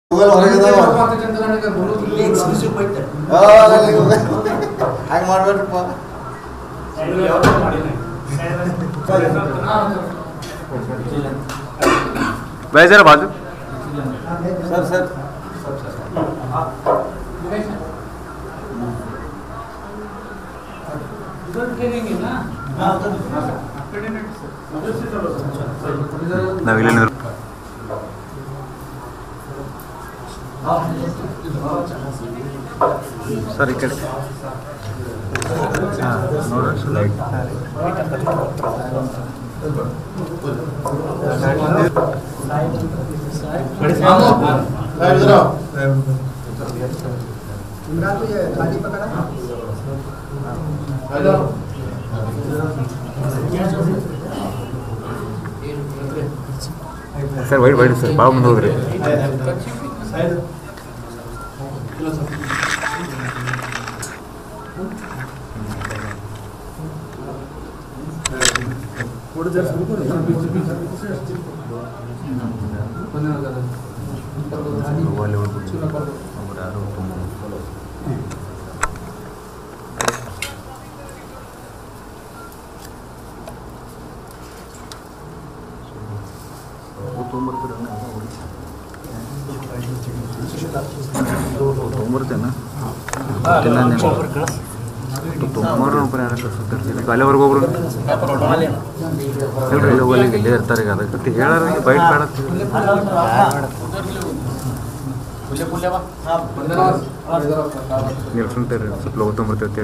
Google ಹೊರಗಿದಾವ ಹಂಗೆ ಮಾಡ್ಬೇಡ್ರಪ್ಪ. भाई जरा बाजू सर सर नवीले सर इकड़े नोड्री light sir white white sir बाबू ಮುಂದೆ ಹೋಗ್ರಿ ಅಲ್ಲಿವರೆಗೂ ಒಬ್ರು ಇಲ್ಲೇ ಇರ್ತಾರೆ ಈಗ ಅದಕ್ಕೆ ಹೇಳಾರ ಬೈಟ್ ಬೇಡ ಫ್ರಂಟ್ ಸ್ವಲ್ಪ ಲೋಗ ತೊಗೊಂಬರ್ತೇವೆ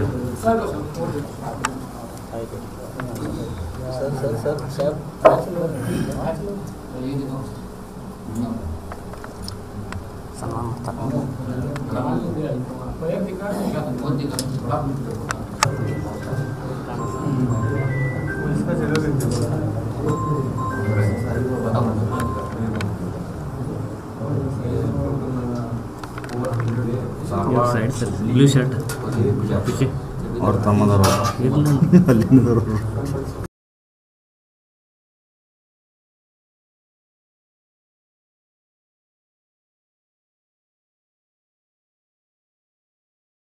ब्लू शर्ट और तಮ್ಮದವರು